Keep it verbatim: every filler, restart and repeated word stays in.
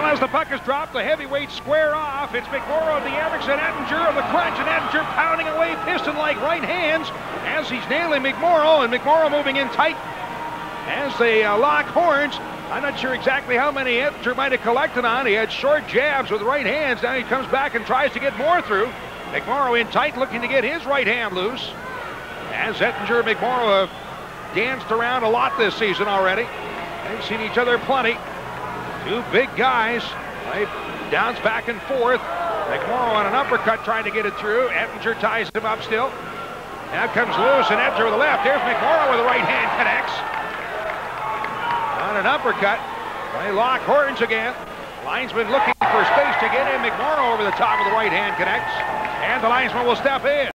as the puck is dropped, the heavyweights square off. It's McMorrow, DeAndrickson, Ettinger of the crunch, and Ettinger pounding away piston-like right hands as he's nailing McMorrow, and McMorrow moving in tight as they uh, lock horns. I'm not sure exactly how many Ettinger might have collected on. He had short jabs with right hands. Now he comes back and tries to get more through. McMorrow in tight, looking to get his right hand loose. As Ettinger and McMorrow have danced around a lot this season already. They've seen each other plenty. Two big guys. They bounce back and forth. McMorrow on an uppercut trying to get it through. Ettinger ties him up still. Now comes loose and Ettinger with the left. There's McMorrow with the right hand connects. On an uppercut. They lock horns again. Linesman looking for space to get in. McMorrow over the top of the right hand connects. And the linesman will step in.